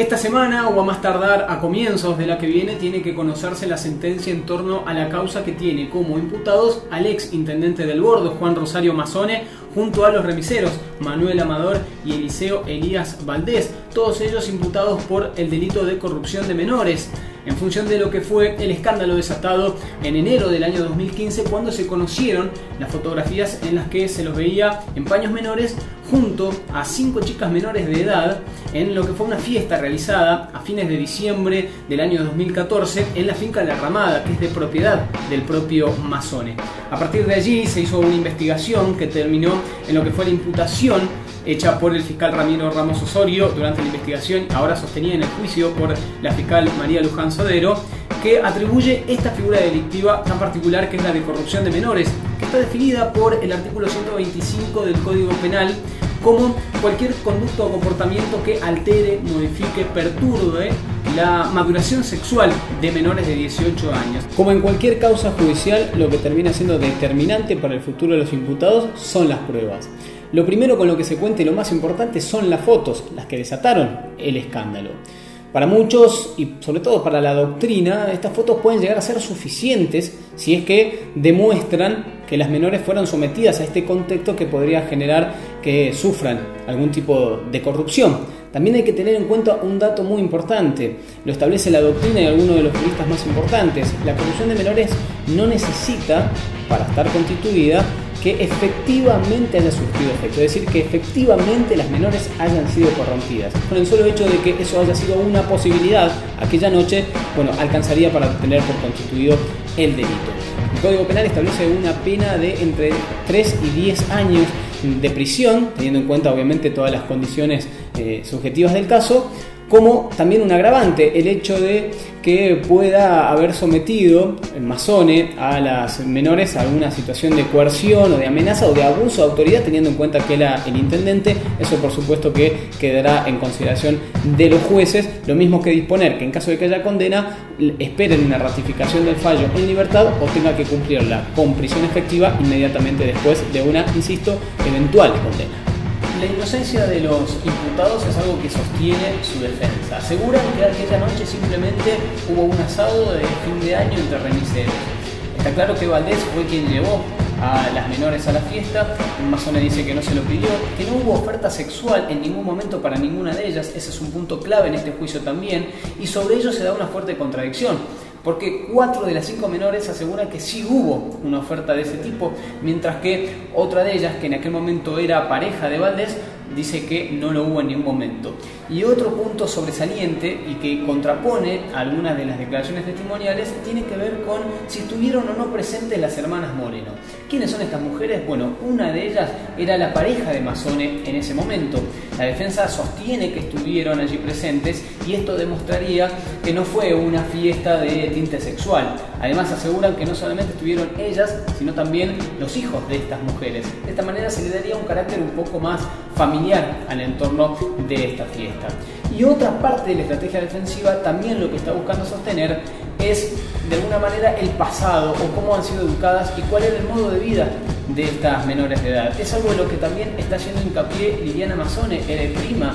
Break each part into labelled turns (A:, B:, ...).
A: Esta semana o a más tardar a comienzos de la que viene tiene que conocerse la sentencia en torno a la causa que tiene como imputados al ex intendente del Bordo, Juan Rosario Mazzone, junto a los remiseros Manuel Amador y Eliseo Elías Valdés, todos ellos imputados por el delito de corrupción de menores, en función de lo que fue el escándalo desatado en enero del año 2015, cuando se conocieron las fotografías en las que se los veía en paños menores junto a 5 chicas menores de edad en lo que fue una fiesta realizada a fines de diciembre del año 2014 en la finca La Ramada, que es de propiedad del propio Mazzone. A partir de allí se hizo una investigación que terminó en lo que fue la imputación hecha por el fiscal Ramiro Ramos Osorio durante la investigación, ahora sostenida en el juicio por la fiscal María Luján Sodero, que atribuye esta figura delictiva tan particular que es la de corrupción de menores, que está definida por el artículo 125 del Código Penal como cualquier conducta o comportamiento que altere, modifique, perturbe la maduración sexual de menores de 18 años. Como en cualquier causa judicial, lo que termina siendo determinante para el futuro de los imputados son las pruebas. Lo primero con lo que se cuenta y lo más importante son las fotos, las que desataron el escándalo. Para muchos, y sobre todo para la doctrina, estas fotos pueden llegar a ser suficientes si es que demuestran que las menores fueron sometidas a este contexto que podría generar que sufran algún tipo de corrupción. También hay que tener en cuenta un dato muy importante, lo establece la doctrina y algunos de los juristas más importantes. La corrupción de menores no necesita, para estar constituida, que efectivamente haya surtido efecto, es decir, que efectivamente las menores hayan sido corrompidas. Con el solo hecho de que eso haya sido una posibilidad aquella noche, alcanzaría para tener por constituido el delito. El Código Penal establece una pena de entre 3 y 10 años de prisión, teniendo en cuenta obviamente todas las condiciones subjetivas del caso, como también un agravante, el hecho de que pueda haber sometido el Mazzone a las menores a alguna situación de coerción o de amenaza o de abuso de autoridad, teniendo en cuenta que era el intendente. Eso por supuesto que quedará en consideración de los jueces, lo mismo que disponer que en caso de que haya condena, esperen una ratificación del fallo en libertad o tenga que cumplirla con prisión efectiva inmediatamente después de una, insisto, eventual condena. La inocencia de los imputados es algo que sostiene su defensa. Aseguran que aquella noche simplemente hubo un asado de fin de año entre remiseros. Está claro que Valdés fue quien llevó a las menores a la fiesta. Mazzone dice que no se lo pidió, que no hubo oferta sexual en ningún momento para ninguna de ellas. Ese es un punto clave en este juicio también. Y sobre ello se da una fuerte contradicción, porque 4 de las 5 menores aseguran que sí hubo una oferta de ese tipo, mientras que otra de ellas, que en aquel momento era pareja de Valdés, dice que no lo hubo en ningún momento. Y otro punto sobresaliente y que contrapone algunas de las declaraciones testimoniales tiene que ver con si estuvieron o no presentes las hermanas Moreno. ¿Quiénes son estas mujeres? Bueno, una de ellas era la pareja de Mazzone en ese momento. La defensa sostiene que estuvieron allí presentes y esto demostraría que no fue una fiesta de tinte sexual. Además aseguran que no solamente estuvieron ellas, sino también los hijos de estas mujeres. De esta manera se le daría un carácter un poco más familiar al entorno de esta fiesta. Y otra parte de la estrategia defensiva también lo que está buscando sostener es de alguna manera el pasado o cómo han sido educadas y cuál era el modo de vida de estas menores de edad. Es algo de lo que también está haciendo hincapié Liliana Mazzone, prima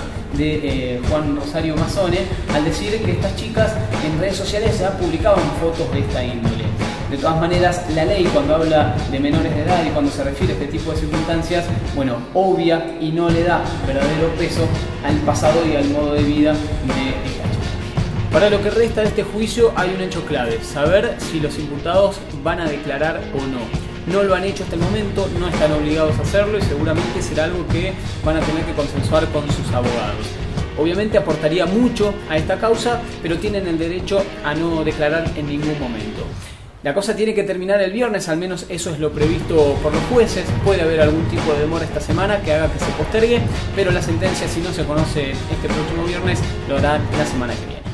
A: de Juan Rosario Mazzone, al decir que estas chicas en redes sociales ya publicaban fotos de esta índole. De todas maneras, la ley cuando habla de menores de edad y cuando se refiere a este tipo de circunstancias, obvia y no le da verdadero peso al pasado y al modo de vida de esta chica. Para lo que resta de este juicio hay un hecho clave, saber si los imputados van a declarar o no. No lo han hecho hasta el momento, no están obligados a hacerlo y seguramente será algo que van a tener que consensuar con sus abogados. Obviamente aportaría mucho a esta causa, pero tienen el derecho a no declarar en ningún momento. La cosa tiene que terminar el viernes, al menos eso es lo previsto por los jueces. Puede haber algún tipo de demora esta semana que haga que se postergue, pero la sentencia, si no se conoce este próximo viernes, lo hará la semana que viene.